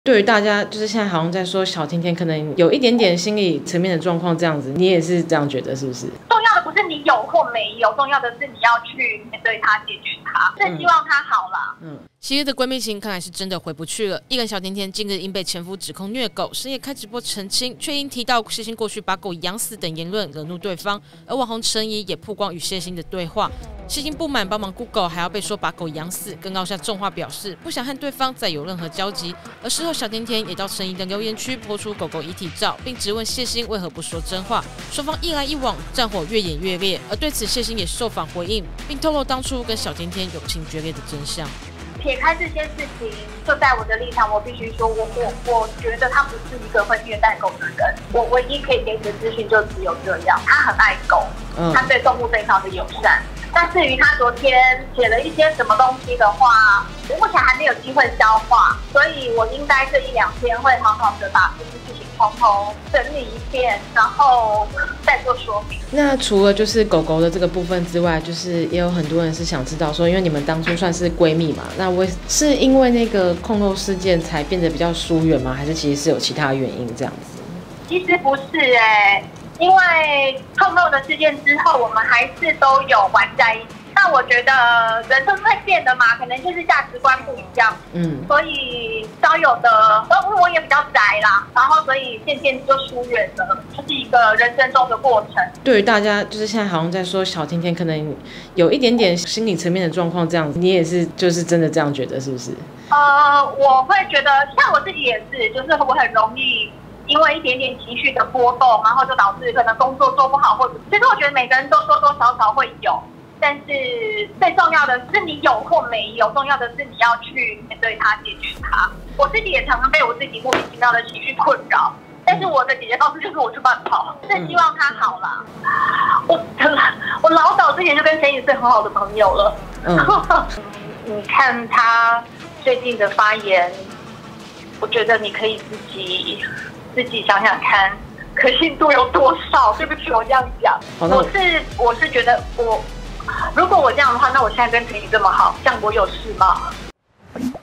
对于大家，就是现在好像在说小甜甜可能有一点点心理层面的状况，这样子，你也是这样觉得是不是？ 重要的不是你有或没有，重要的是你要去面对它、解决它。是希望它好啦。 昔日的闺蜜情看来是真的回不去了。艺人小甜甜近日因被前夫指控虐狗，深夜开直播澄清，却因提到谢欣过去把狗养死等言论惹怒对方。而网红陈怡也曝光与谢欣的对话，谢欣不满帮忙顾狗，还要被说把狗养死，更撂下重话表示不想和对方再有任何交集。而事后小甜甜也到陈怡的留言区抛出狗狗遗体照，并质问谢欣为何不说真话。双方一来一往，战火越演越烈。而对此谢欣也受访回应，并透露当初跟小甜甜友情决裂的真相。 撇开这些事情，就在我的立场，我必须说，我觉得他不是一个会虐待狗的人。我唯一可以给你的资讯就只有这样，他很爱狗，他对动物非常的友善。但至于他昨天写了一些什么东西的话，我目前还没有机会消化，所以我应该这一两天会好好的把这件事情从头整理一遍，然后再做说明。 那除了就是狗狗的这个部分之外，就是也有很多人是想知道说，因为你们当初算是闺蜜嘛，那是因为那个控肉事件才变得比较疏远吗？还是其实是有其他原因这样子？ 其实不是因为控肉的事件之后，我们还是都有玩在一起。那我觉得人生会变的嘛，可能就是价值观不一样，所以交友的，我也比较宅啦，然后所以渐渐就疏远了，就是一个人生中的过程。 对于大家，就是现在好像在说小甜甜可能有一点点心理层面的状况，这样子，你也是就是真的这样觉得是不是？ 我会觉得，像我自己也是，就是我很容易因为一点点情绪的波动，然后就导致可能工作做不好，或者其实我觉得每个人都多多少少会有。但是最重要的是你有或没有，重要的是你要去面对它、解决它。我自己也常常被我自己莫名其妙的情绪困扰，但是我的解决方式就是我去慢跑，是希望它好啦。我老早之前就跟陈怡是很好的朋友了。你看他最近的发言，我觉得你可以自己想想看，可信度有多少？对不起，我这样讲，我是觉得如果我这样的话，那我现在跟陈怡这么好，这样我有事吗？